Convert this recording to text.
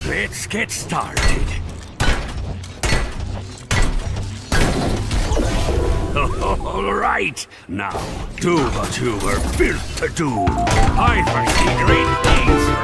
Let's get started. All right, now do what you were built to do. I foresee great things for